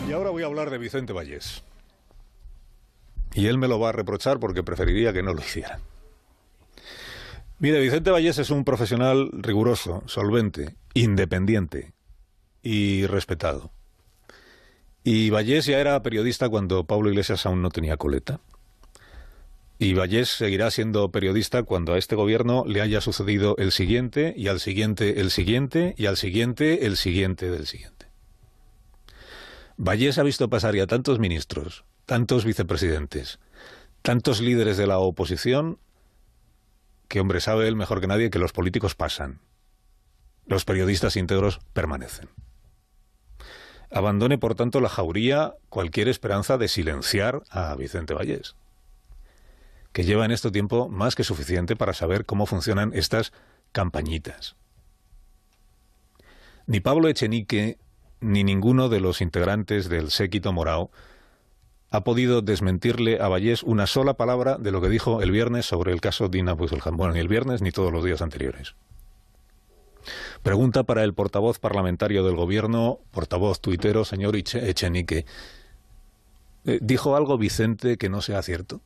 Y ahora voy a hablar de Vicente Vallés. Y él me lo va a reprochar porque preferiría que no lo hiciera. Mire, Vicente Vallés es un profesional riguroso, solvente, independiente y respetado. Y Vallés ya era periodista cuando Pablo Iglesias aún no tenía coleta. Y Vallés seguirá siendo periodista cuando a este gobierno le haya sucedido el siguiente, y al siguiente el siguiente, y al siguiente el siguiente del siguiente. Vallés ha visto pasar ya tantos ministros, tantos vicepresidentes, tantos líderes de la oposición, que, hombre, sabe él mejor que nadie que los políticos pasan. Los periodistas íntegros permanecen. Abandone, por tanto, la jauría cualquier esperanza de silenciar a Vicente Vallés, que lleva en este tiempo más que suficiente para saber cómo funcionan estas campañitas. Ni Pablo Echenique ni ninguno de los integrantes del séquito morao ha podido desmentirle a Vallés una sola palabra de lo que dijo el viernes sobre el caso Dina Bouzelham. Bueno, ni el viernes ni todos los días anteriores. Pregunta para el portavoz parlamentario del gobierno, portavoz tuitero, señor Echenique. ¿Dijo algo Vicente que no sea cierto?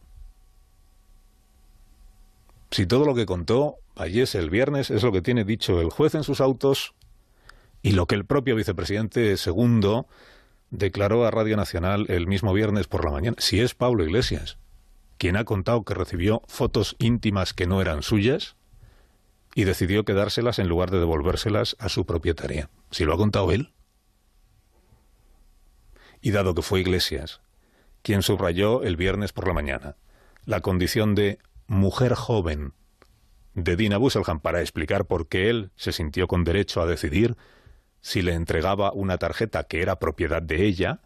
Si todo lo que contó Vallés el viernes es lo que tiene dicho el juez en sus autos y lo que el propio vicepresidente segundo declaró a Radio Nacional el mismo viernes por la mañana, si es Pablo Iglesias quien ha contado que recibió fotos íntimas que no eran suyas y decidió quedárselas en lugar de devolvérselas a su propietaria, si lo ha contado él, y dado que fue Iglesias quien subrayó el viernes por la mañana la condición de mujer joven de Dina Bouzelham para explicar por qué él se sintió con derecho a decidir si le entregaba una tarjeta que era propiedad de ella,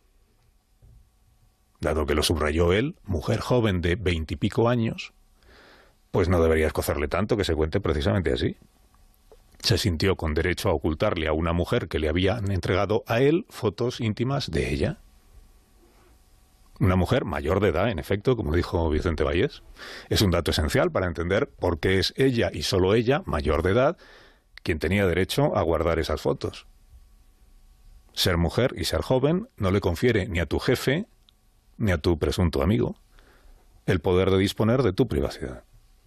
dado que lo subrayó él, mujer joven de 20 y pico años, pues no debería escocerle tanto que se cuente precisamente así. Se sintió con derecho a ocultarle a una mujer que le habían entregado a él fotos íntimas de ella. Una mujer mayor de edad, en efecto, como dijo Vicente Vallés. Es un dato esencial para entender por qué es ella y solo ella, mayor de edad, quien tenía derecho a guardar esas fotos. Ser mujer y ser joven no le confiere ni a tu jefe ni a tu presunto amigo el poder de disponer de tu privacidad.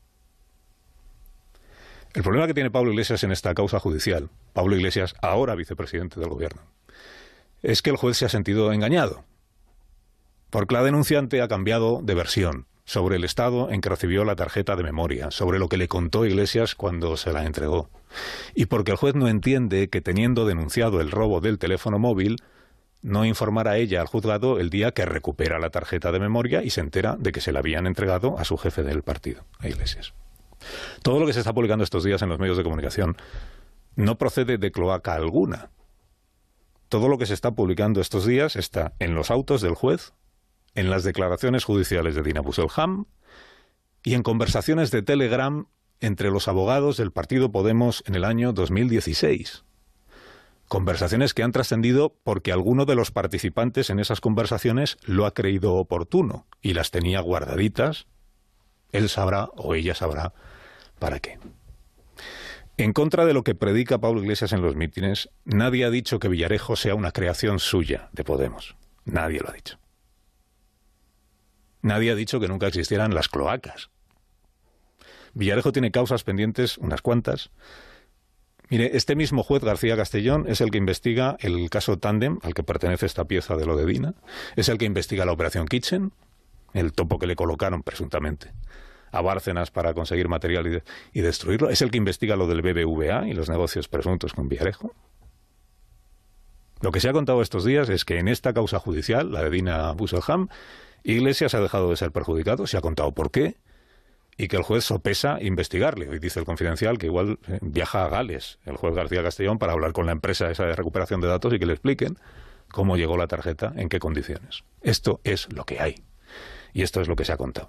El problema que tiene Pablo Iglesias en esta causa judicial, Pablo Iglesias, ahora vicepresidente del gobierno, es que el juez se ha sentido engañado, porque la denunciante ha cambiado de versión sobre el estado en que recibió la tarjeta de memoria, sobre lo que le contó Iglesias cuando se la entregó, y porque el juez no entiende que, teniendo denunciado el robo del teléfono móvil, no informara a ella al juzgado el día que recupera la tarjeta de memoria y se entera de que se la habían entregado a su jefe del partido, a Iglesias. Todo lo que se está publicando estos días en los medios de comunicación no procede de cloaca alguna. Todo lo que se está publicando estos días está en los autos del juez, en las declaraciones judiciales de Dina Bouzelham y en conversaciones de Telegram entre los abogados del partido Podemos en el año 2016. Conversaciones que han trascendido porque alguno de los participantes en esas conversaciones lo ha creído oportuno y las tenía guardaditas. Él sabrá o ella sabrá para qué. En contra de lo que predica Pablo Iglesias en los mítines, nadie ha dicho que Villarejo sea una creación suya de Podemos. Nadie lo ha dicho. Nadie ha dicho que nunca existieran las cloacas. Villarejo tiene causas pendientes, unas cuantas. Mire, este mismo juez García Castellón es el que investiga el caso Tándem, al que pertenece esta pieza de lo de Dina. Es el que investiga la operación Kitchen, el topo que le colocaron presuntamente a Bárcenas para conseguir material y destruirlo. Es el que investiga lo del BBVA y los negocios presuntos con Villarejo. Lo que se ha contado estos días es que en esta causa judicial, la de Dina Bouzelham, Iglesias ha dejado de ser perjudicado, se ha contado por qué, y que el juez sopesa investigarle. Hoy dice el Confidencial que igual viaja a Gales el juez García Castellón para hablar con la empresa esa de recuperación de datos y que le expliquen cómo llegó la tarjeta, en qué condiciones. Esto es lo que hay, y esto es lo que se ha contado.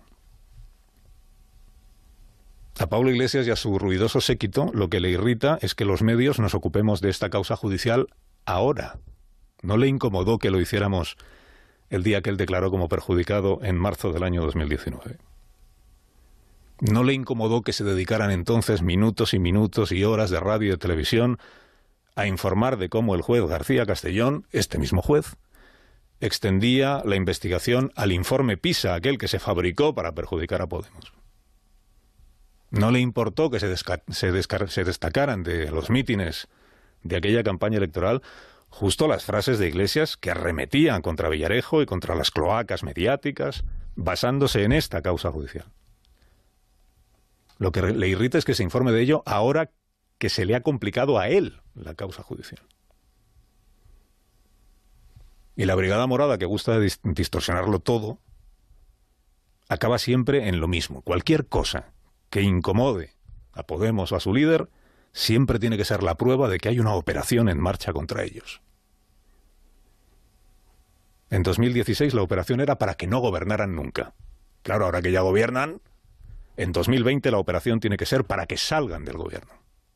A Pablo Iglesias y a su ruidoso séquito lo que le irrita es que los medios nos ocupemos de esta causa judicial ahora. No le incomodó que lo hiciéramos el día que él declaró como perjudicado en marzo del año 2019. No le incomodó que se dedicaran entonces minutos y minutos y horas de radio y de televisión a informar de cómo el juez García Castellón, este mismo juez, extendía la investigación al informe PISA, aquel que se fabricó para perjudicar a Podemos. No le importó que se destacaran de los mítines de aquella campaña electoral justo las frases de Iglesias que arremetían contra Villarejo y contra las cloacas mediáticas, basándose en esta causa judicial. Lo que le irrita es que se informe de ello ahora que se le ha complicado a él la causa judicial. Y la Brigada Morada, que gusta de distorsionarlo todo, acaba siempre en lo mismo. Cualquier cosa que incomode a Podemos o a su líder siempre tiene que ser la prueba de que hay una operación en marcha contra ellos. En 2016 la operación era para que no gobernaran nunca. Claro, ahora que ya gobiernan, en 2020 la operación tiene que ser para que salgan del gobierno.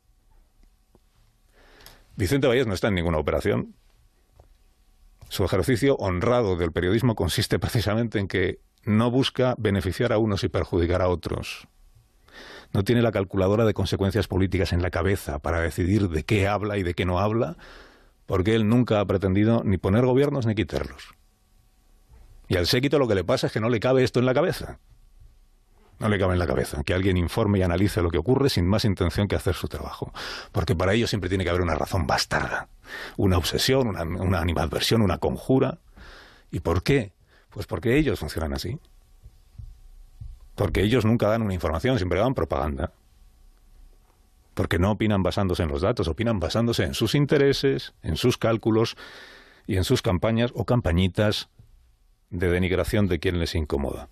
Vicente Vallés no está en ninguna operación. Su ejercicio honrado del periodismo consiste precisamente en que no busca beneficiar a unos y perjudicar a otros. No tiene la calculadora de consecuencias políticas en la cabeza para decidir de qué habla y de qué no habla, porque él nunca ha pretendido ni poner gobiernos ni quitarlos. Y al séquito lo que le pasa es que no le cabe esto en la cabeza. No le cabe en la cabeza que alguien informe y analice lo que ocurre sin más intención que hacer su trabajo. Porque para ello siempre tiene que haber una razón bastarda, una obsesión, una animadversión, una conjura. ¿Y por qué? Pues porque ellos funcionan así. Porque ellos nunca dan una información, siempre dan propaganda. Porque no opinan basándose en los datos, opinan basándose en sus intereses, en sus cálculos y en sus campañas o campañitas de denigración de quien les incomoda.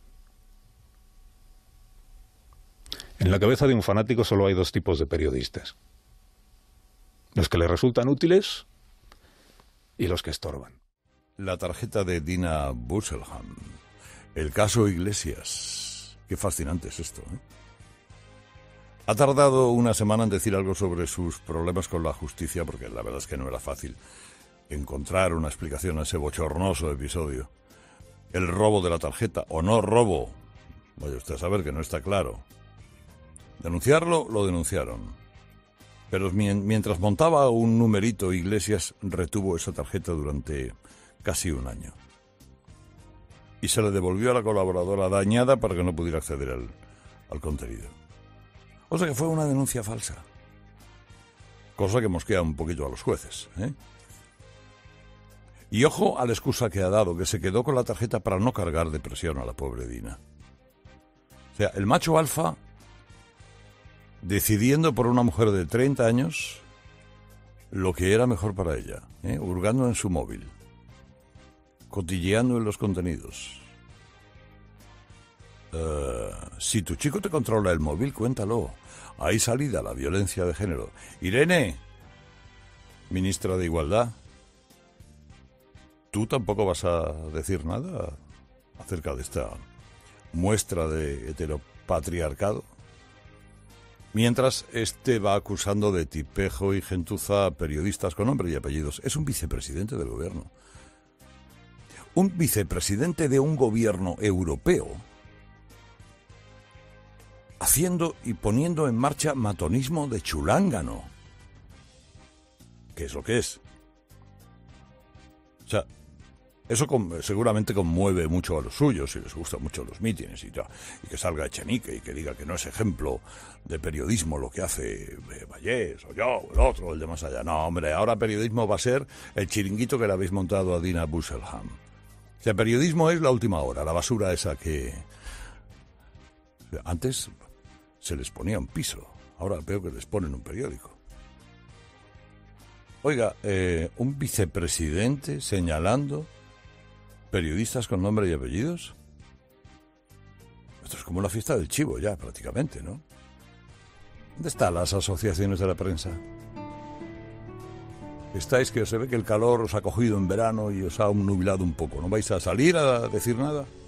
En la cabeza de un fanático solo hay dos tipos de periodistas: los que le resultan útiles y los que estorban. La tarjeta de Dina Busselham, el caso Iglesias. Qué fascinante es esto, ¿eh? Ha tardado una semana en decir algo sobre sus problemas con la justicia, porque la verdad es que no era fácil encontrar una explicación a ese bochornoso episodio. El robo de la tarjeta, o no robo, vaya usted a saber que no está claro. Denunciarlo, lo denunciaron. Pero mientras montaba un numerito, Iglesias retuvo esa tarjeta durante casi un año. Y se le devolvió a la colaboradora dañada para que no pudiera acceder al contenido. O sea que fue una denuncia falsa. Cosa que mosquea un poquito a los jueces, ¿eh? Y ojo a la excusa que ha dado, que se quedó con la tarjeta para no cargar de presión a la pobre Dina. O sea, el macho alfa decidiendo por una mujer de 30 años lo que era mejor para ella, hurgando en su móvil, cotilleando en los contenidos. Si tu chico te controla el móvil, cuéntalo. Hay salida a la violencia de género. Irene, ministra de Igualdad, ¿tú tampoco vas a decir nada acerca de esta muestra de heteropatriarcado? Mientras este va acusando de tipejo y gentuza a periodistas con nombre y apellidos. Es un vicepresidente del gobierno. Un vicepresidente de un gobierno europeo haciendo y poniendo en marcha matonismo de chulángano. ¿Qué es lo que es? O sea, eso seguramente conmueve mucho a los suyos y les gustan mucho los mítines y que salga Echenique y que diga que no es ejemplo de periodismo lo que hace Vallés o yo o el otro, el de más allá. No, hombre, ahora periodismo va a ser el chiringuito que le habéis montado a Dina Busselham. O sea, periodismo es la última hora, la basura esa que... Antes se les ponía un piso, ahora veo que les ponen un periódico. Oiga, un vicepresidente señalando periodistas con nombre y apellidos. Esto es como la fiesta del chivo ya, prácticamente, ¿no? ¿Dónde están las asociaciones de la prensa? Estáis que se ve que el calor os ha cogido en verano y os ha nublado un poco. ¿No vais a salir a decir nada?